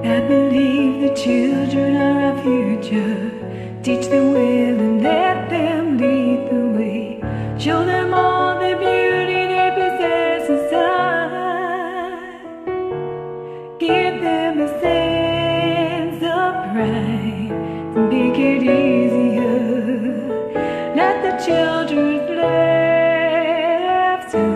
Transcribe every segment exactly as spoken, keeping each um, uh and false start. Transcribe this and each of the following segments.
I believe the children are our future. Teach them well and let them lead the way. Show them all the beauty they possess inside. Give them a sense of pride to make it easier. Let the children's laughter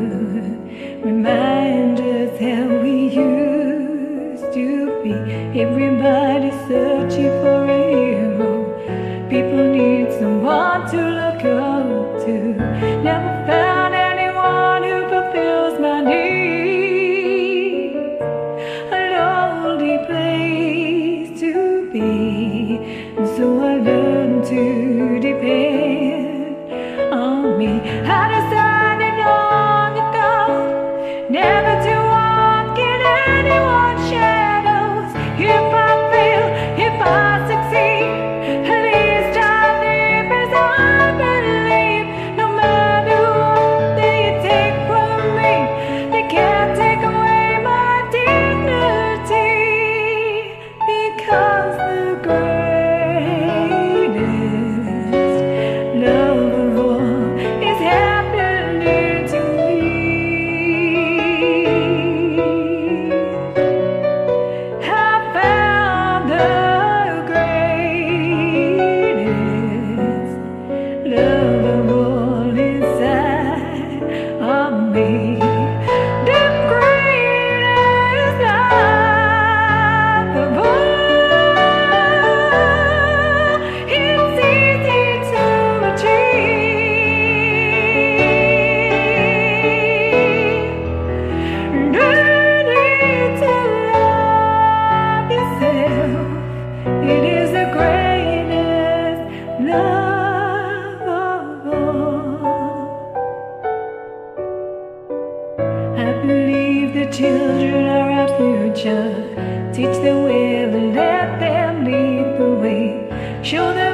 remind us how we used to be. Everybody's searching for a hero. People need someone to look up to. Never found anyone who fulfills my needs. A lonely place to be, and so I learned to depend on me. I decided long ago never to walk in anyone's shadows. If I fail, if I succeed, at least I live as I believe. No matter what they take from me, they can't take away my dignity, because the greatest love of all is happening to me. I found the greatest love of all inside of me. The greatest love of all. It's easy to achieve. Learning to love yourself, it is the greatest love of all. I believe the children are our future. Teach them well and let them lead the way. Show them